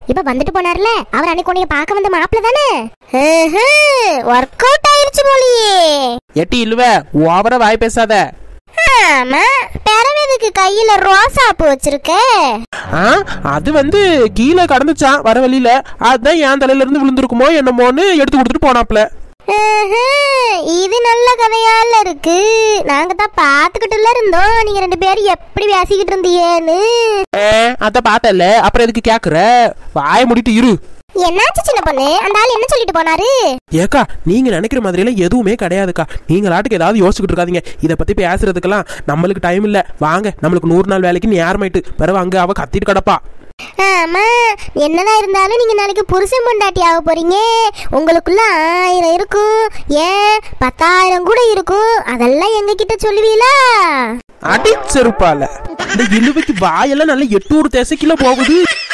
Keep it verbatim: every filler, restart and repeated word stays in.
இப்ப வந்துட்டு போனார்ல அவர் அன்னைக்கு உன்னைய பார்க்க வந்த மாப்பிள்ள தானே? ஒர்க் அவுட் ஆயிருச்சு போலியே. எட்டி இல்லுவ ஓவரா வாய் பேசாத. ஆமா, பெறவதுக்கு கையில ரோசா பூ வச்சிருக்க. அது வந்து கீழே கடந்துச்சான் வர வழியில, அதுதான் என் தலையில இருந்து விழுந்திருக்குமோ என்னமோன்னு எடுத்து கொடுத்துட்டு போனாப்ல. இது நல்ல கதையால இருக்கு. நாங்க தான் பாத்துக்கிட்டுல இருந்தோம் நீங்க ரெண்டு பேரும் எப்படி பேசிக்கிட்டு இருந்தீங்கன்னு. அத பார்த்தல, அப்புறம் எதுக்கு கேக்குற? வாய முடிட்டு இரு. என்னாச்சு சின்ன பொண்ணு? அந்த ஆள் என்ன சொல்லிட்டு போனாரு? ஏக்கா நீங்க நினைக்கிற மாதிரி எல்லாம் எதுவுமே கிடையாதுக்கா. நீங்க நாட்டுக்கு ஏதாவது யோசிச்சுட்டு இருக்காதீங்க. இதை பத்தி பேசுறதுக்கெல்லாம் நம்மளுக்கு டைம் இல்ல. வாங்க, நம்மளுக்கு நூறு நாள் வேலைக்கு நேரமாயிட்டு பிறகு அங்க அவ கத்திட்டு கிடப்பா. ஆமா, என்னதான் இருந்தாலும் நீங்க நாளைக்கு புருஷன் பொண்டாட்டி ஆக போறீங்க. உங்களுக்குள்ள ஆயிரம் இருக்கும், ஏன் பத்தாயிரம் கூட இருக்கும். அதெல்லாம் எங்க கிட்ட சொல்லுவீங்களா? அடி செருப்பால இந்த இழுவைக்கு வாயெல்லாம் நல்ல எட்டு ஒரு தேசைக்குள்ள போகுது.